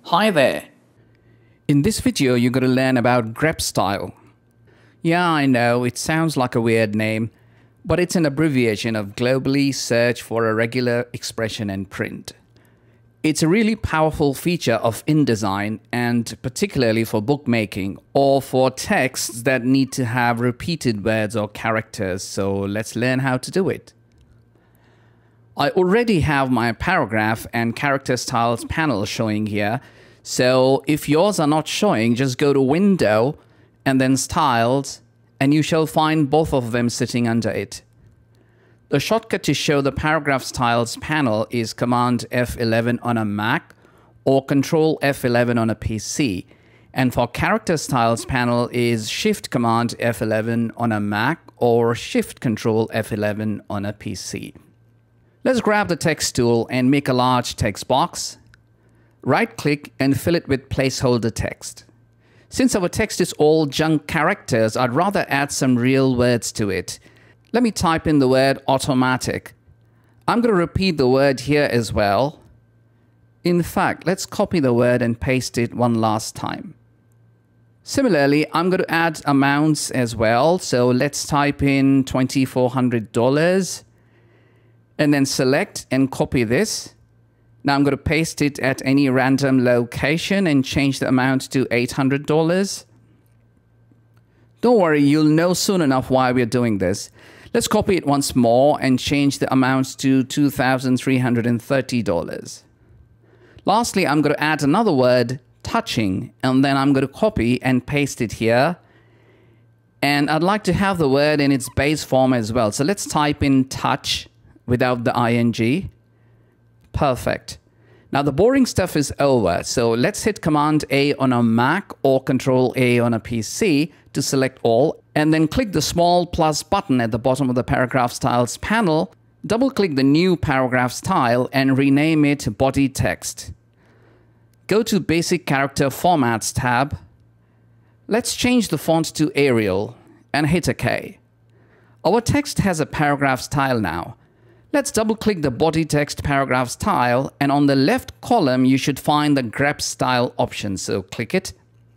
Hi there! In this video, you're going to learn about GREP style. Yeah, I know, it sounds like a weird name, but it's an abbreviation of Globally Search for a Regular Expression and Print. It's a really powerful feature of InDesign, and particularly for bookmaking or for texts that need to have repeated words or characters, so let's learn how to do it. I already have my paragraph and character styles panel showing here. So if yours are not showing, just go to Window and then Styles, and you shall find both of them sitting under it. The shortcut to show the paragraph styles panel is Command F11 on a Mac or Control F11 on a PC. And for character styles panel is Shift Command F11 on a Mac or Shift Control F11 on a PC. Let's grab the text tool and make a large text box. Right-click and fill it with placeholder text. Since our text is all junk characters, I'd rather add some real words to it. Let me type in the word automatic. I'm going to repeat the word here as well. In fact, let's copy the word and paste it one last time. Similarly, I'm going to add amounts as well. So let's type in $2,400. And then select and copy this. Now I'm going to paste it at any random location and change the amount to $800. Don't worry, you'll know soon enough why we're doing this. Let's copy it once more and change the amount to $2,330. Lastly, I'm going to add another word, touching, and then I'm going to copy and paste it here. And I'd like to have the word in its base form as well. So let's type in touch without the ing. Perfect. Now the boring stuff is over. So let's hit Command A on a Mac or Control A on a PC to select all, and then click the small plus button at the bottom of the paragraph styles panel. Double click the new paragraph style and rename it body text. Go to Basic Character Formats tab. Let's change the font to Arial and hit OK. Our text has a paragraph style now. Let's double-click the body text paragraph style, and on the left column, you should find the GREP style option, so click it.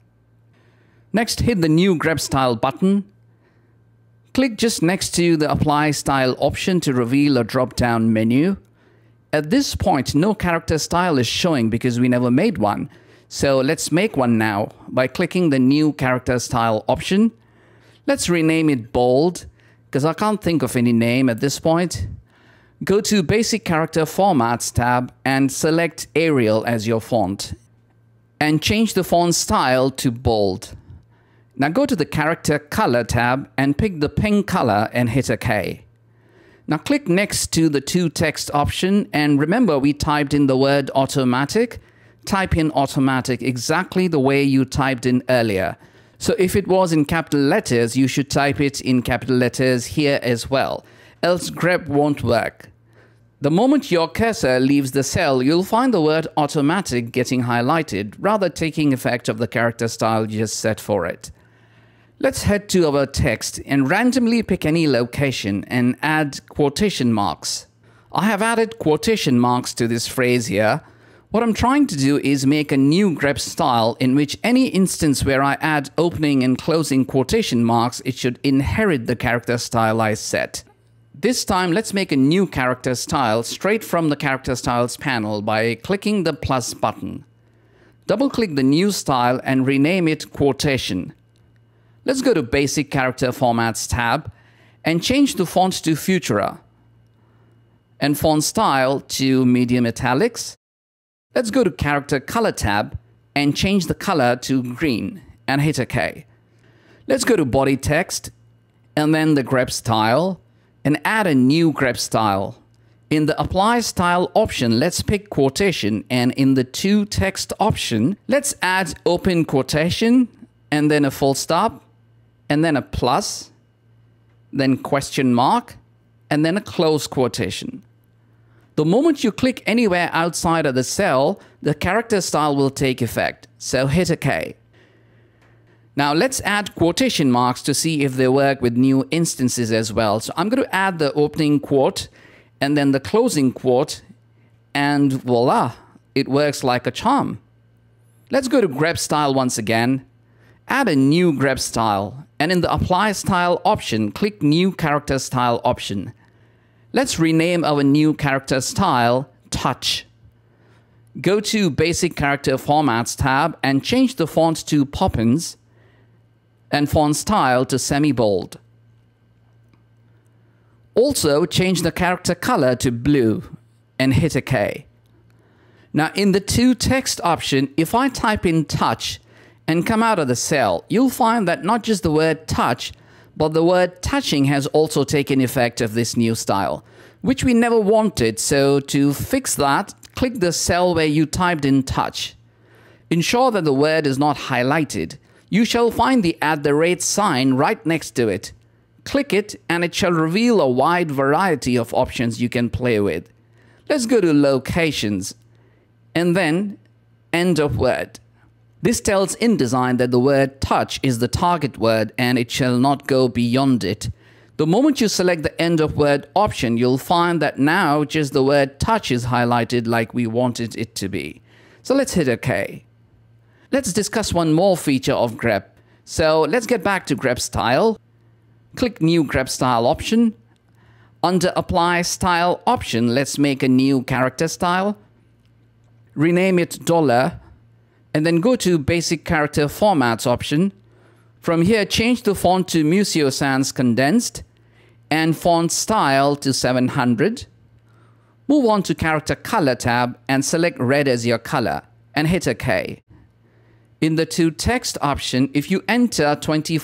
Next, hit the new GREP style button. Click just next to the Apply Style option to reveal a drop-down menu. At this point, no character style is showing because we never made one. So let's make one now by clicking the new character style option. Let's rename it bold, because I can't think of any name at this point. Go to Basic Character Formats tab and select Arial as your font. And change the font style to bold. Now go to the Character Color tab and pick the pink color and hit OK. Now click next to the To Text option, and remember we typed in the word automatic. Type in automatic exactly the way you typed in earlier. So if it was in capital letters, you should type it in capital letters here as well. Else GREP won't work. The moment your cursor leaves the cell, you'll find the word automatic getting highlighted, rather taking effect of the character style you just set for it. Let's head to our text and randomly pick any location and add quotation marks. I have added quotation marks to this phrase here. What I'm trying to do is make a new GREP style in which any instance where I add opening and closing quotation marks, it should inherit the character style I set. This time, let's make a new character style straight from the character styles panel by clicking the plus button. Double-click the new style and rename it quotation. Let's go to Basic Character Formats tab and change the font to Futura and font style to medium italics. Let's go to Character Color tab and change the color to green and hit OK. Let's go to Body Text and then the GREP style, and add a new GREP style. In the Apply Style option, let's pick quotation, and in the To Text option, let's add open quotation, and then a full stop, and then a plus, then question mark, and then a close quotation. The moment you click anywhere outside of the cell, the character style will take effect, so hit OK. Now let's add quotation marks to see if they work with new instances as well. So I'm going to add the opening quote and then the closing quote, and voila, it works like a charm. Let's go to GREP style once again. Add a new GREP style, and in the Apply Style option, click New Character Style option. Let's rename our new character style Touch. Go to Basic Character Formats tab and change the font to Poppins and font style to semi-bold. Also, change the character color to blue and hit OK. Now, in the To Text option, if I type in touch and come out of the cell, you'll find that not just the word touch, but the word touching has also taken effect of this new style, which we never wanted. So to fix that, click the cell where you typed in touch. Ensure that the word is not highlighted. You shall find the @ sign right next to it. Click it and it shall reveal a wide variety of options you can play with. Let's go to Locations and then End of Word. This tells InDesign that the word touch is the target word and it shall not go beyond it. The moment you select the End of Word option, you'll find that now just the word touch is highlighted like we wanted it to be. So let's hit OK. Let's discuss one more feature of GREP. So let's get back to GREP style. Click New GREP style option. Under Apply Style option, let's make a new character style. Rename it $, and then go to Basic Character Formats option. From here, change the font to Museo Sans Condensed and font style to 700. Move on to Character Color tab and select red as your color and hit OK. In the To Text option, if you enter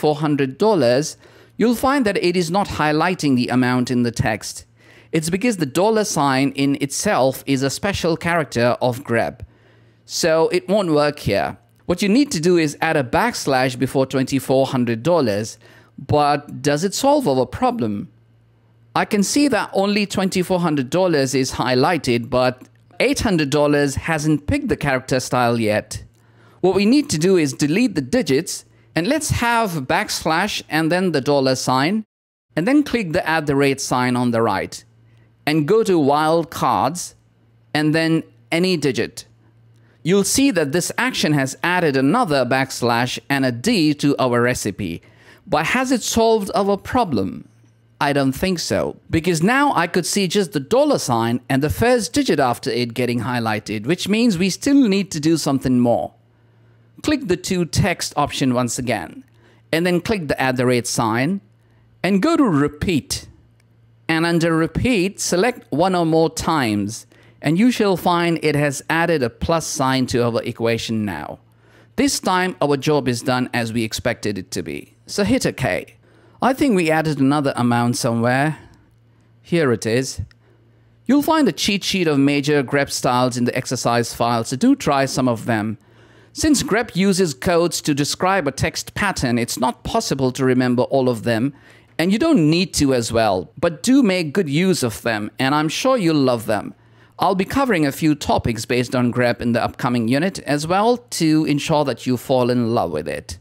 $2,400, you'll find that it is not highlighting the amount in the text. It's because the $sign in itself is a special character of GREP. So it won't work here. What you need to do is add a backslash before $2,400. But does it solve our problem? I can see that only $2,400 is highlighted, but $800 hasn't picked the character style yet. What we need to do is delete the digits, and let's have backslash and then the $sign, and then click the @ sign on the right, and go to Wildcards, and then any digit. You'll see that this action has added another backslash and a D to our recipe. But has it solved our problem? I don't think so, because now I could see just the $sign and the first digit after it getting highlighted, which means we still need to do something more. Click the To Text option once again, and then click the @ sign, and go to Repeat. And under Repeat, select one or more times, and you shall find it has added a plus sign to our equation now. This time, our job is done as we expected it to be. So hit OK. I think we added another amount somewhere. Here it is. You'll find a cheat sheet of major GREP styles in the exercise file, so do try some of them. Since GREP uses codes to describe a text pattern, it's not possible to remember all of them, and you don't need to as well, but do make good use of them, and I'm sure you'll love them. I'll be covering a few topics based on GREP in the upcoming unit as well to ensure that you fall in love with it.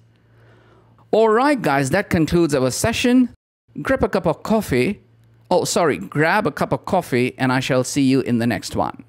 Alright guys, that concludes our session. Grab a cup of coffee and I shall see you in the next one.